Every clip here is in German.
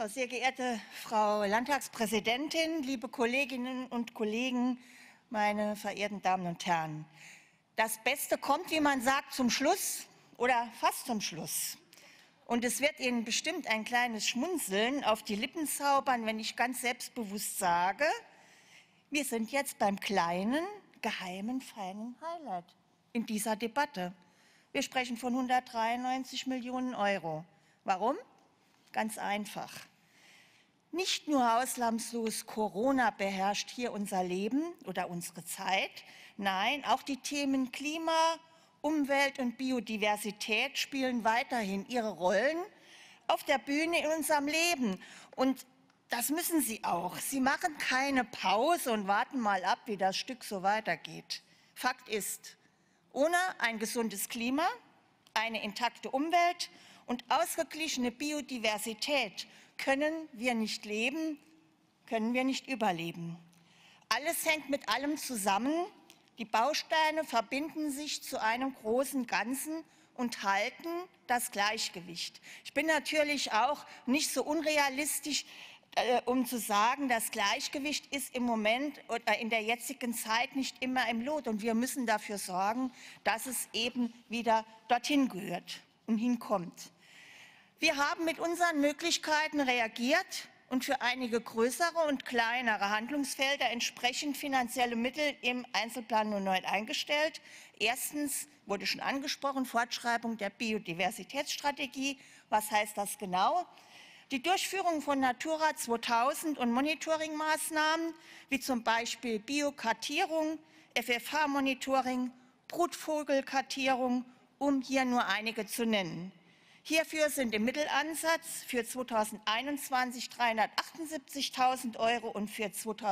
Ja, sehr geehrte Frau Landtagspräsidentin, liebe Kolleginnen und Kollegen, meine verehrten Damen und Herren. Das Beste kommt, wie man sagt, zum Schluss oder fast zum Schluss. Und es wird Ihnen bestimmt ein kleines Schmunzeln auf die Lippen zaubern, wenn ich ganz selbstbewusst sage, wir sind jetzt beim kleinen, geheimen, feinen Highlight in dieser Debatte. Wir sprechen von 193 Millionen Euro. Warum? Ganz einfach. Nicht nur ausnahmslos Corona beherrscht hier unser Leben oder unsere Zeit. Nein, auch die Themen Klima, Umwelt und Biodiversität spielen weiterhin ihre Rollen auf der Bühne in unserem Leben. Und das müssen sie auch. Sie machen keine Pause und warten mal ab, wie das Stück so weitergeht. Fakt ist, ohne ein gesundes Klima, eine intakte Umwelt und ausgeglichene Biodiversität können wir nicht leben, können wir nicht überleben. Alles hängt mit allem zusammen. Die Bausteine verbinden sich zu einem großen Ganzen und halten das Gleichgewicht. Ich bin natürlich auch nicht so unrealistisch, um zu sagen, das Gleichgewicht ist im Moment oder in der jetzigen Zeit nicht immer im Lot. Und wir müssen dafür sorgen, dass es eben wieder dorthin gehört und hinkommt. Wir haben mit unseren Möglichkeiten reagiert und für einige größere und kleinere Handlungsfelder entsprechend finanzielle Mittel im Einzelplan 09 eingestellt. Erstens wurde schon angesprochen, Fortschreibung der Biodiversitätsstrategie. Was heißt das genau? Die Durchführung von Natura 2000 und Monitoringmaßnahmen, wie zum Beispiel Biokartierung, FFH-Monitoring, Brutvogelkartierung, um hier nur einige zu nennen. Hierfür sind im Mittelansatz für 2021 378.000 Euro und für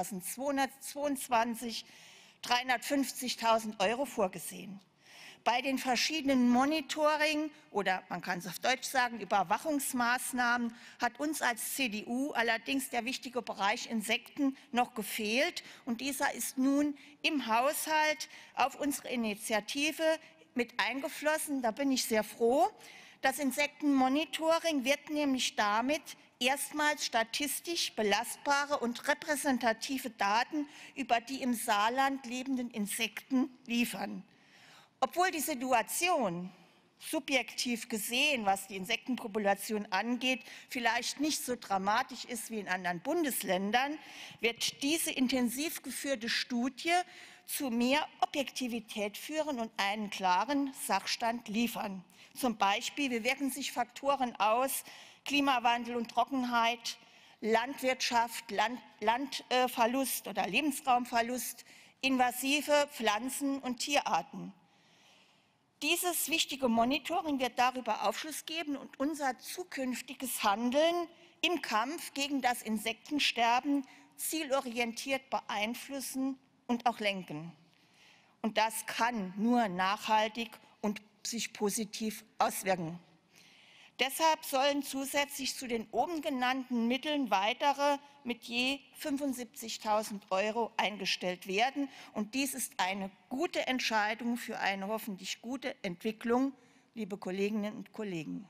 2022 350.000 Euro vorgesehen. Bei den verschiedenen Monitoring- oder man kann es auf Deutsch sagen, Überwachungsmaßnahmen hat uns als CDU allerdings der wichtige Bereich Insekten noch gefehlt. Und dieser ist nun im Haushalt auf unsere Initiative mit eingeflossen. Da bin ich sehr froh. Das Insektenmonitoring wird nämlich damit erstmals statistisch belastbare und repräsentative Daten über die im Saarland lebenden Insekten liefern. Obwohl die Situation subjektiv gesehen, was die Insektenpopulation angeht, vielleicht nicht so dramatisch ist wie in anderen Bundesländern, wird diese intensiv geführte Studie zu mehr Objektivität führen und einen klaren Sachstand liefern. Zum Beispiel, wie wirken sich Faktoren aus, Klimawandel und Trockenheit, Landwirtschaft, Landverlust oder Lebensraumverlust, invasive Pflanzen- und Tierarten. Dieses wichtige Monitoring wird darüber Aufschluss geben und unser zukünftiges Handeln im Kampf gegen das Insektensterben zielorientiert beeinflussen und auch lenken. Und das kann nur nachhaltig und sich positiv auswirken. Deshalb sollen zusätzlich zu den oben genannten Mitteln weitere mit je 75.000 Euro eingestellt werden. Und dies ist eine gute Entscheidung für eine hoffentlich gute Entwicklung, liebe Kolleginnen und Kollegen.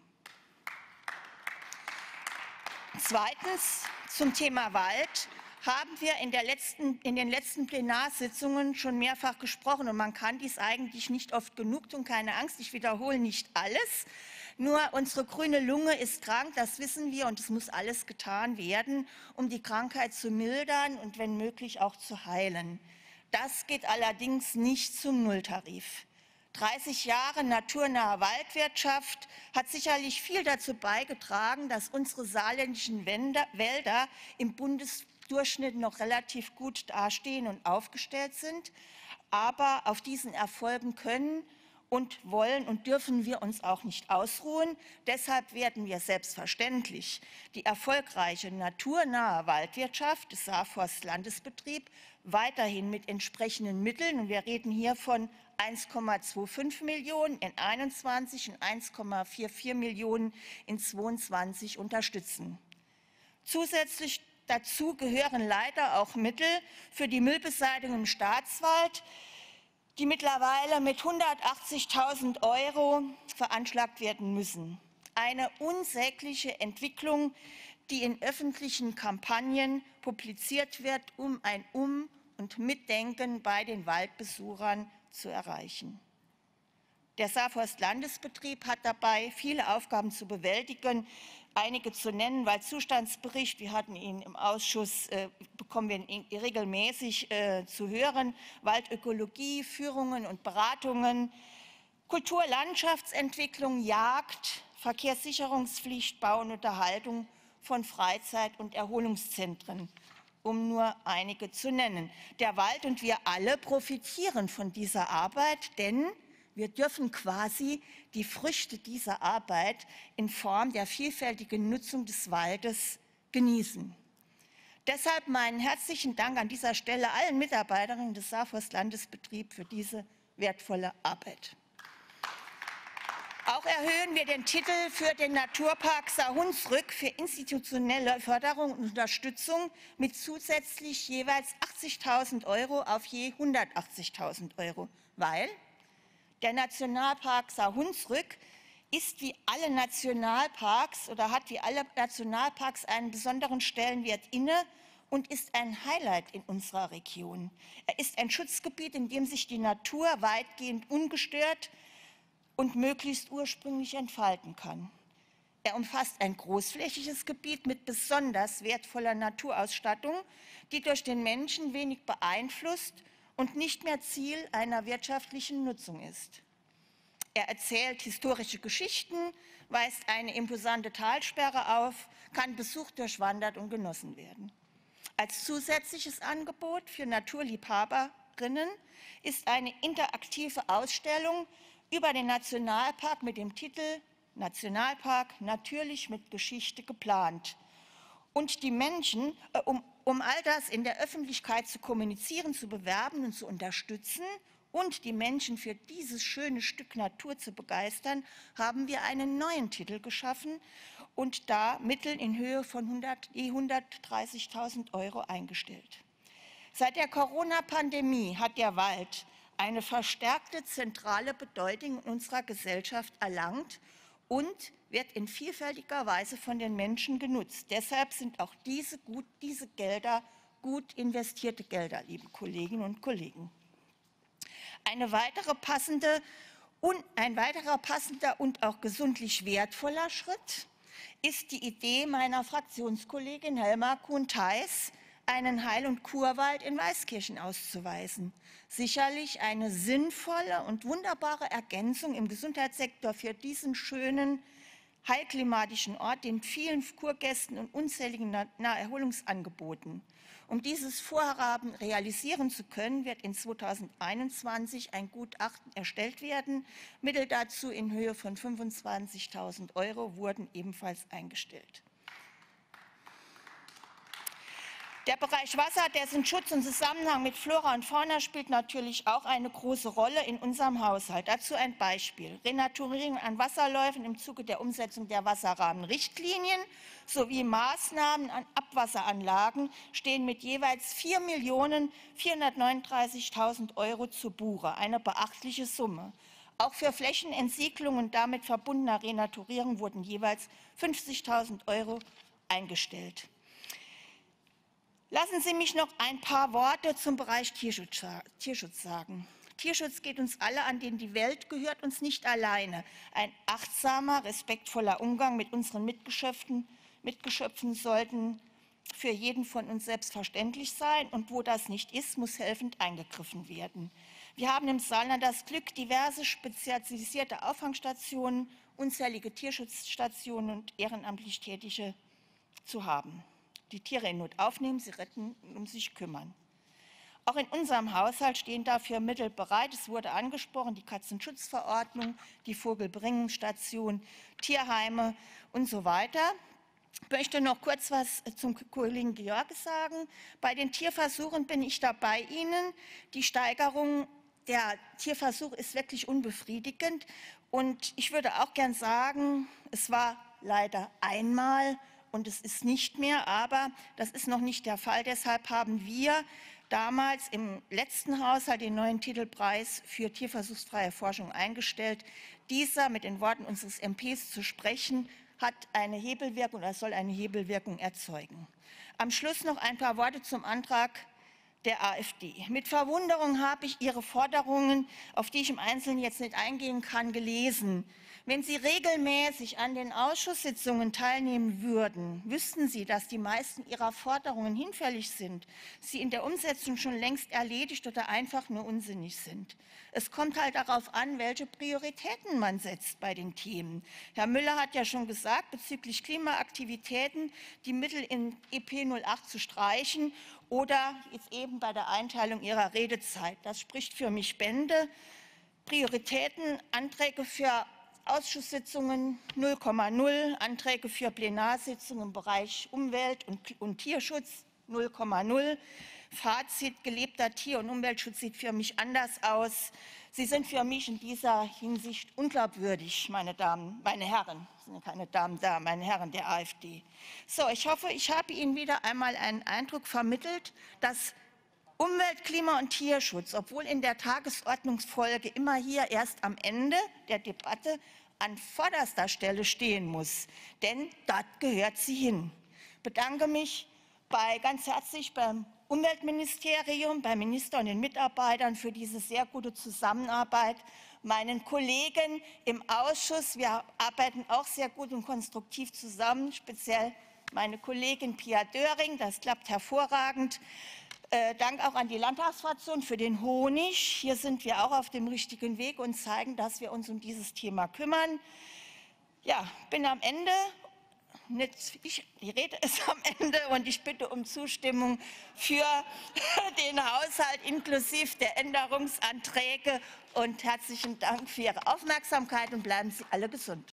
Zweitens zum Thema Wald haben wir in den letzten Plenarsitzungen schon mehrfach gesprochen. Und man kann dies eigentlich nicht oft genug tun. Keine Angst, ich wiederhole nicht alles. Nur unsere grüne Lunge ist krank, das wissen wir, und es muss alles getan werden, um die Krankheit zu mildern und wenn möglich auch zu heilen. Das geht allerdings nicht zum Nulltarif. 30 Jahre naturnahe Waldwirtschaft hat sicherlich viel dazu beigetragen, dass unsere saarländischen Wälder im Bundesdurchschnitt noch relativ gut dastehen und aufgestellt sind. Aber auf diesen Erfolgen können und wollen und dürfen wir uns auch nicht ausruhen. Deshalb werden wir selbstverständlich die erfolgreiche naturnahe Waldwirtschaft des Saarforst-Landesbetrieb weiterhin mit entsprechenden Mitteln, und wir reden hier von 1,25 Millionen in 21 und 1,44 Millionen in 22 unterstützen. Zusätzlich dazu gehören leider auch Mittel für die Müllbeseitigung im Staatswald, die mittlerweile mit 180.000 Euro veranschlagt werden müssen. Eine unsägliche Entwicklung, die in öffentlichen Kampagnen publiziert wird, um ein und Mitdenken bei den Waldbesuchern zu erreichen. Der Saarforst-Landesbetrieb hat dabei viele Aufgaben zu bewältigen, einige zu nennen: Waldzustandsbericht, wir hatten ihn im Ausschuss, bekommen wir ihn regelmäßig zu hören, Waldökologie, Führungen und Beratungen, Kultur, Landschaftsentwicklung, Jagd, Verkehrssicherungspflicht, Bau und Unterhaltung von Freizeit- und Erholungszentren, um nur einige zu nennen. Der Wald und wir alle profitieren von dieser Arbeit, denn wir dürfen quasi die Früchte dieser Arbeit in Form der vielfältigen Nutzung des Waldes genießen. Deshalb meinen herzlichen Dank an dieser Stelle allen Mitarbeiterinnen des Saarforst-Landesbetriebs für diese wertvolle Arbeit. Auch erhöhen wir den Titel für den Naturpark Saar-Hunsrück für institutionelle Förderung und Unterstützung mit zusätzlich jeweils 80.000 € auf je 180.000 €, weil der Nationalpark Saar-Hunsrück ist wie alle Nationalparks oder hat wie alle Nationalparks einen besonderen Stellenwert inne und ist ein Highlight in unserer Region. Er ist ein Schutzgebiet, in dem sich die Natur weitgehend ungestört und möglichst ursprünglich entfalten kann. Er umfasst ein großflächiges Gebiet mit besonders wertvoller Naturausstattung, die durch den Menschen wenig beeinflusst und nicht mehr Ziel einer wirtschaftlichen Nutzung ist. Er erzählt historische Geschichten, weist eine imposante Talsperre auf, kann besucht, durchwandert und genossen werden. Als zusätzliches Angebot für Naturliebhaberinnen ist eine interaktive Ausstellung über den Nationalpark mit dem Titel Nationalpark natürlich mit Geschichte geplant. Und die Menschen, um all das in der Öffentlichkeit zu kommunizieren, zu bewerben und zu unterstützen und die Menschen für dieses schöne Stück Natur zu begeistern, haben wir einen neuen Titel geschaffen und da Mittel in Höhe von 130.000 € eingestellt. Seit der Corona-Pandemie hat der Wald eine verstärkte zentrale Bedeutung in unserer Gesellschaft erlangt und wird in vielfältiger Weise von den Menschen genutzt. Deshalb sind auch diese Gelder gut investierte Gelder, liebe Kolleginnen und Kollegen. Ein weiterer passender und auch gesundlich wertvoller Schritt ist die Idee meiner Fraktionskollegin Helma Kuhn-Theis, einen Heil- und Kurwald in Weißkirchen auszuweisen. Sicherlich eine sinnvolle und wunderbare Ergänzung im Gesundheitssektor für diesen schönen, heilklimatischen Ort, den vielen Kurgästen und unzähligen Naherholungsangeboten. Um dieses Vorhaben realisieren zu können, wird in 2021 ein Gutachten erstellt werden. Mittel dazu in Höhe von 25.000 € wurden ebenfalls eingestellt. Der Bereich Wasser, dessen Schutz und Zusammenhang mit Flora und Fauna spielt natürlich auch eine große Rolle in unserem Haushalt. Dazu ein Beispiel: Renaturierung an Wasserläufen im Zuge der Umsetzung der Wasserrahmenrichtlinien sowie Maßnahmen an Abwasseranlagen stehen mit jeweils 4.439.000 € zu Buche, eine beachtliche Summe. Auch für Flächenentsiedlung und damit verbundener Renaturierung wurden jeweils 50.000 € eingestellt. Lassen Sie mich noch ein paar Worte zum Bereich Tierschutz sagen. Tierschutz geht uns alle an, denn die Welt gehört uns nicht alleine. Ein achtsamer, respektvoller Umgang mit unseren Mitgeschöpfen sollten für jeden von uns selbstverständlich sein. Und wo das nicht ist, muss helfend eingegriffen werden. Wir haben im Saarland das Glück, diverse spezialisierte Auffangstationen, unzählige Tierschutzstationen und ehrenamtlich Tätige zu haben, die Tiere in Not aufnehmen, sie retten und um sich kümmern. Auch in unserem Haushalt stehen dafür Mittel bereit. Es wurde angesprochen, die Katzenschutzverordnung, die Vogelbringungsstation, Tierheime und so weiter. Ich möchte noch kurz was zum Kollegen Georg sagen. Bei den Tierversuchen bin ich da bei Ihnen. Die Steigerung der Tierversuche ist wirklich unbefriedigend. Und ich würde auch gern sagen, es war leider einmal und es ist nicht mehr, aber das ist noch nicht der Fall. Deshalb haben wir damals im letzten Haushalt den neuen Titelpreis für tierversuchsfreie Forschung eingestellt. Dieser, mit den Worten unseres MPs zu sprechen, hat eine Hebelwirkung oder soll eine Hebelwirkung erzeugen. Am Schluss noch ein paar Worte zum Antrag der AfD. Mit Verwunderung habe ich Ihre Forderungen, auf die ich im Einzelnen jetzt nicht eingehen kann, gelesen. Wenn Sie regelmäßig an den Ausschusssitzungen teilnehmen würden, wüssten Sie, dass die meisten Ihrer Forderungen hinfällig sind, sie in der Umsetzung schon längst erledigt oder einfach nur unsinnig sind. Es kommt halt darauf an, welche Prioritäten man setzt bei den Themen. Herr Müller hat ja schon gesagt, bezüglich Klimaaktivitäten die Mittel in EP 08 zu streichen oder jetzt eben bei der Einteilung Ihrer Redezeit. Das spricht für mich Bände. Prioritäten, Anträge für Ausschusssitzungen 0,0, Anträge für Plenarsitzungen im Bereich Umwelt und Tierschutz 0,0. Fazit, gelebter Tier- und Umweltschutz sieht für mich anders aus. Sie sind für mich in dieser Hinsicht unglaubwürdig, meine Herren, es sind keine Damen da, meine Herren der AfD. So, ich hoffe, ich habe Ihnen wieder einmal einen Eindruck vermittelt, dass Umwelt, Klima und Tierschutz, obwohl in der Tagesordnungsfolge immer hier erst am Ende der Debatte an vorderster Stelle stehen muss, denn dort gehört sie hin. Ich bedanke mich ganz herzlich beim Umweltministerium, beim Minister und den Mitarbeitern für diese sehr gute Zusammenarbeit, meinen Kollegen im Ausschuss. Wir arbeiten auch sehr gut und konstruktiv zusammen, speziell meine Kollegin Pia Döring, das klappt hervorragend. Dank auch an die Landtagsfraktion für den Honig. Hier sind wir auch auf dem richtigen Weg und zeigen, dass wir uns um dieses Thema kümmern. Ja, bin am Ende. Die Rede ist am Ende und ich bitte um Zustimmung für den Haushalt inklusive der Änderungsanträge und herzlichen Dank für Ihre Aufmerksamkeit und bleiben Sie alle gesund.